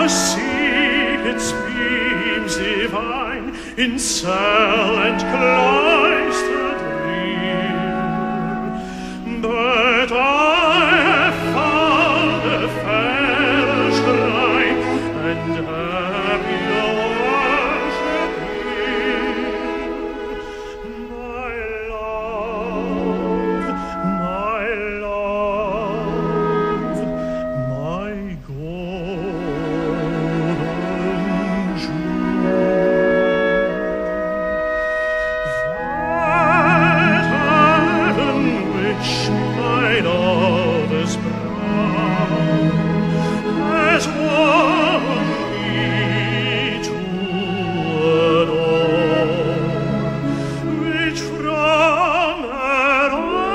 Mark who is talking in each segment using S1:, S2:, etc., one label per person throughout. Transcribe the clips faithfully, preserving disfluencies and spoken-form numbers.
S1: seek its beams divine in cell and cloister drear, but I have found a fair shrine and happy worship here. My love, my love, my golden jewel. That heaven which my lover's brow has won me to adore, which from her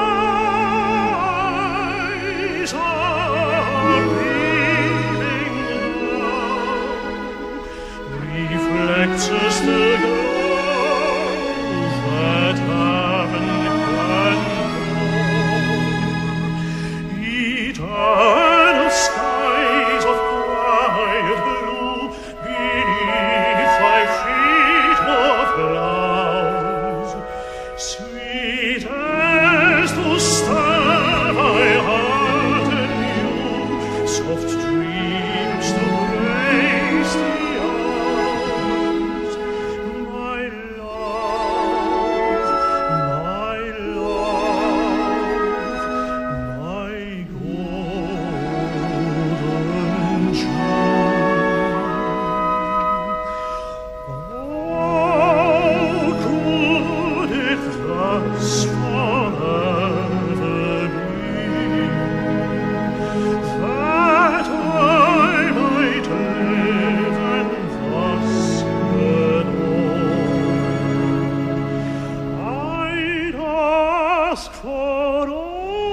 S1: eyes are beaming now, reflects us the glow that heaven can pour. Eternal skies of quiet blue, beneath thy feet of clouds, sweet as to stir thy heart anew, soft dreams to grace the hours. My love, my love, my golden jewel. Oh, could it thus forever be, that I might live and thus adore? I'd ask for all